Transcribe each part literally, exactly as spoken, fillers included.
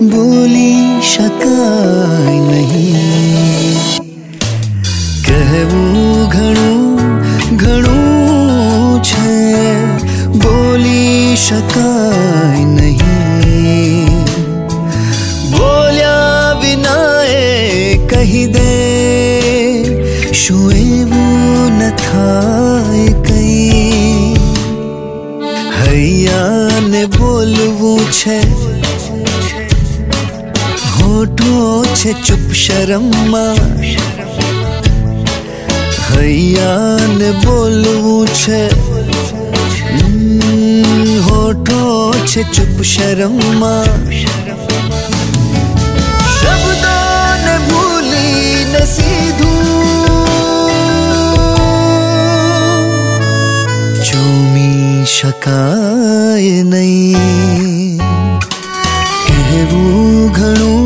बोली शकाय नहीं। कहવું ઘણું ઘણું છે, બોલી શકાય નહીં। બોલ્યા વિના એ કહી દે, શું એવું ન થાય કઈ। હૈયાને બોલવું છે, હોઠો છે ચૂપ શરમમાં। હૈયાને બોલવું છે, હોઠો છે ચૂપ શરમમાં। શબ્દોને ભૂલીને સીધું ચૂમી શકાય નહીં। કહેવું ઘણું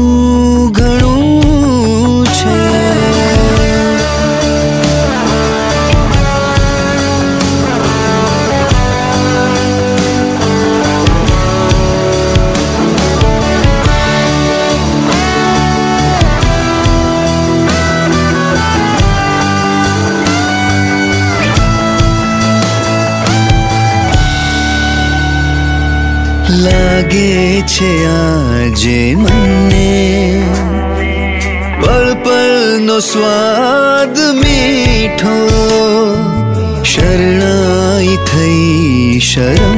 ઘણું છે। લાગે છે આજે મને પળ પળનો સ્વાદ મીઠો। શરણાઈ થઈ શરમ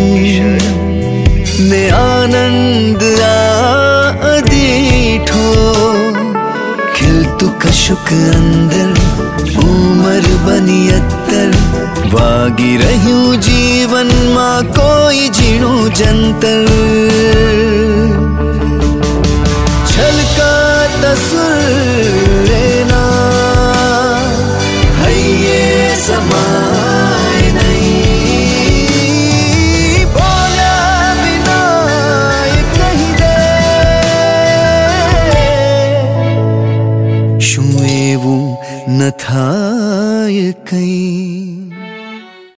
ને આનંદ આ દીઠો। ખીલતું કશુંક અંદર ઉમર બની અત્તર, વાગી રહ્યું જીવનમાં કોઈ ઝીણું જંતર। છલકાતા સુર